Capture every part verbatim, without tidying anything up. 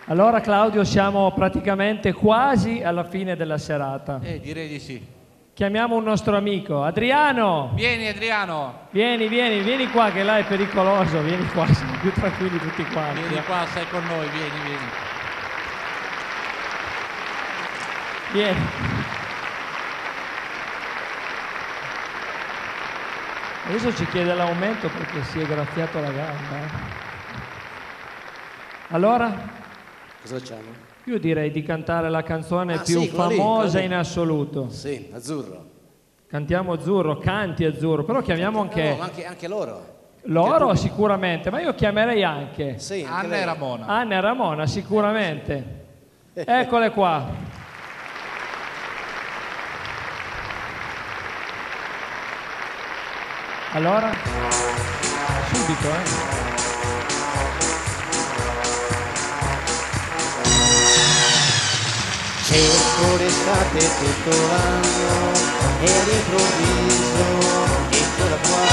Allora Claudio, siamo praticamente quasi alla fine della serata. Eh, direi di sì. Chiamiamo un nostro amico, Adriano. Vieni Adriano. Vieni, vieni, vieni qua che là è pericoloso, vieni qua, siamo più tranquilli tutti quanti. Vieni qua, stai con noi, vieni, vieni. Vieni. Adesso ci chiede l'aumento perché si è graffiato la gamba. Eh. Allora? Cosa facciamo? Io direi di cantare la canzone Ah, più sì, quella lì, famosa quella lì. in assoluto. Sì, Azzurro. Cantiamo Azzurro, canti Azzurro, però chiamiamo anche... No, ma anche, anche loro. Loro Anche sicuramente, ma io chiamerei anche sì, anche Anna lei. e Ramona. Anna e Ramona, sicuramente. Eccole qua. Allora? Subito, eh? Cerco l'estate tutto l'anno e all'improvviso eccola qua.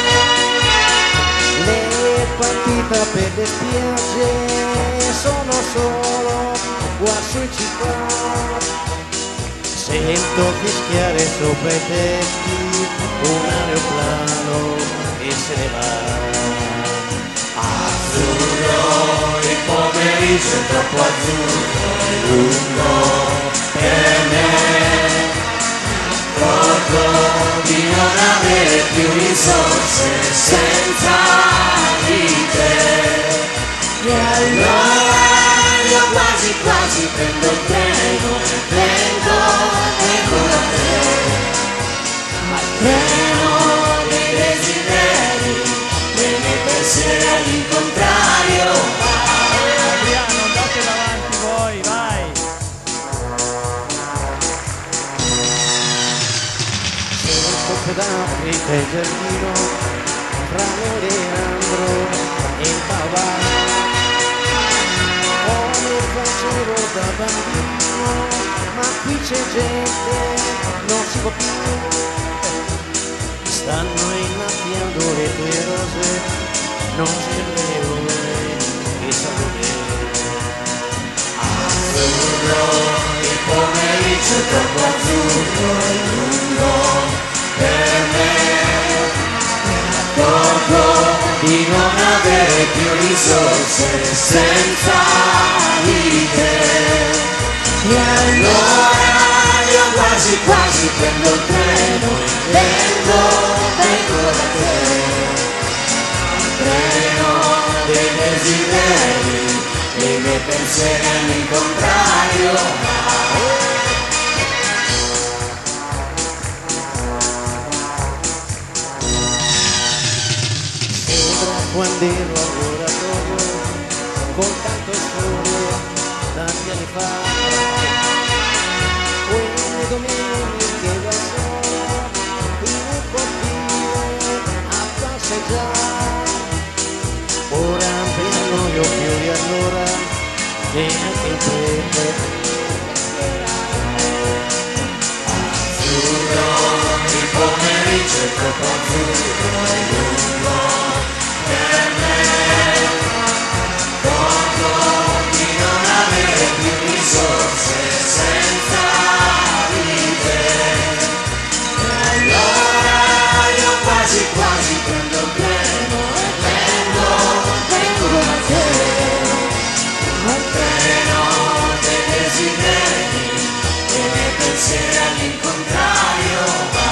Le partite per le spiagge sono solo qua sui città. Sento fischiare sopra i tetti un aeroplano e se ne va. Azzurro, il pomeriggio è troppo azzurro e lungo per me. Ricordo di non avere più risorse senza di te. E allora io quasi quasi prendo il treno e vengo, vengo da te. Ma il treno dei desideri, dei miei pensieri all'incontrario. Adriano, andate davanti voi, vai. Cerco d'Africa il giardino tra l'oleandro e il baobab. Come facevo da bambino, ma qui c'è gente, non si può più. Stanno innaffiando le tue rose, non c'è leone che salute. Azzurro, il pomeriggio è troppo azzurro e lungo per me. Ricordo di non avere più risorse senza di te. E allora io quasi quasi prendo il treno e vengo, vengo da te. Il treno dei desideri, dei miei pensieri all'incontrario. Quando ero al laboratorio con tanto sole tanti anni fa, quelle domeniche da sole in un cortile a passeggiare. Ora mi annoio più di allora e anche il prete. Azzurro, il pomeriggio è troppo azzurro e lungo per me. Ricordo di non avere più risorse senza di te. E allora io quasi quasi prendo il treno e vengo, vengo da te. Al treno dei desideri, dei miei pensieri all'incontrario va.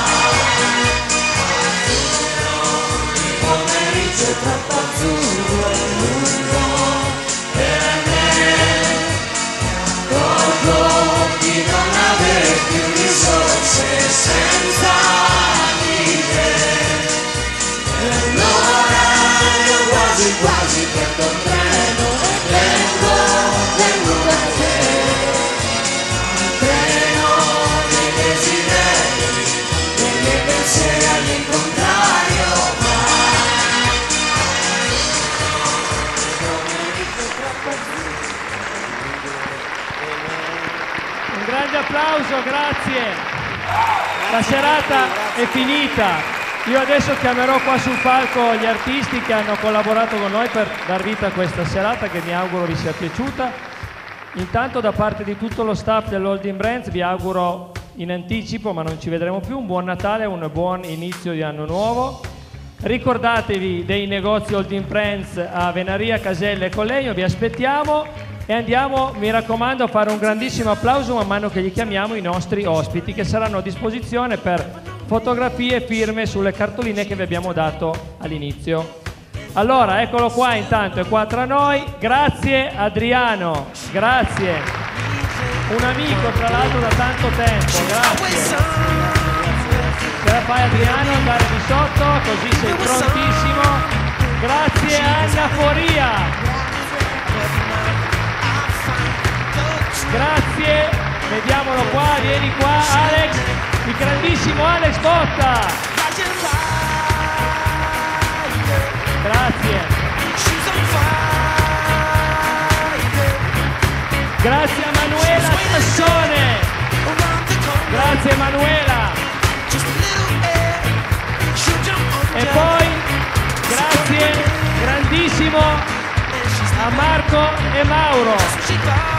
Il pomeriggio è troppo azzurro e lungo per me. Ricordo di non avere più risorse senza di te. E allora io quasi quasi prendo il treno e vengo, vengo da te. Il treno dei desideri, dei miei pensieri all'incontrario va. Un grande applauso, grazie. La serata è finita. Io adesso chiamerò qua sul palco gli artisti che hanno collaborato con noi per dar vita a questa serata che mi auguro vi sia piaciuta. Intanto da parte di tutto lo staff dell'Holding Brands vi auguro in anticipo, ma non ci vedremo più, un buon Natale e un buon inizio di anno nuovo. Ricordatevi dei negozi Holding Brands a Venaria, Caselle e Collegno, vi aspettiamo e andiamo, mi raccomando, a fare un grandissimo applauso man mano che gli chiamiamo i nostri ospiti che saranno a disposizione per fotografie e firme sulle cartoline che vi abbiamo dato all'inizio. Allora, eccolo qua, intanto è qua tra noi. Grazie Adriano, grazie. Un amico tra l'altro da tanto tempo, grazie. Ce la fai Adriano andare di sotto, così sei prontissimo. Grazie Anna Foria. Grazie, vediamolo qua, vieni qua Alex, il grandissimo Alex Botta. Grazie. Grazie a Manuela Tassone. Grazie Manuela. E poi grazie grandissimo a Marco e Mauro.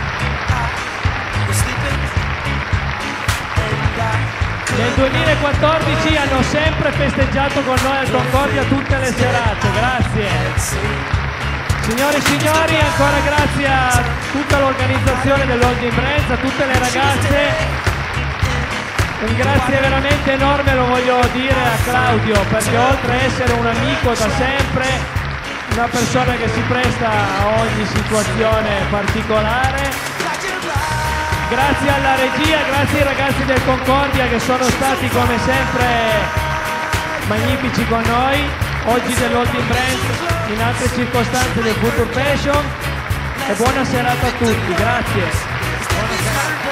Nel duemilaquattordici hanno sempre festeggiato con noi al Concordia tutte le serate, grazie. Signore e signori, ancora grazie a tutta l'organizzazione dell'Holding Brands, a tutte le ragazze. Un grazie veramente enorme lo voglio dire a Claudio, perché oltre a essere un amico da sempre, una persona che si presta a ogni situazione particolare. Grazie alla regia, grazie ai ragazzi del Concordia che sono stati come sempre magnifici con noi, oggi dell'Holding Brands, in altre circostanze del Future Fashion, e buona serata a tutti, grazie. Buona serata.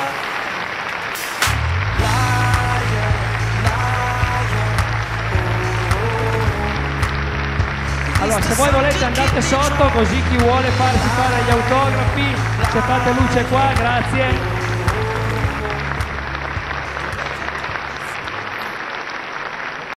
Allora, se voi volete andate sotto, così chi vuole farsi fare gli autografi, se fate luce qua, grazie.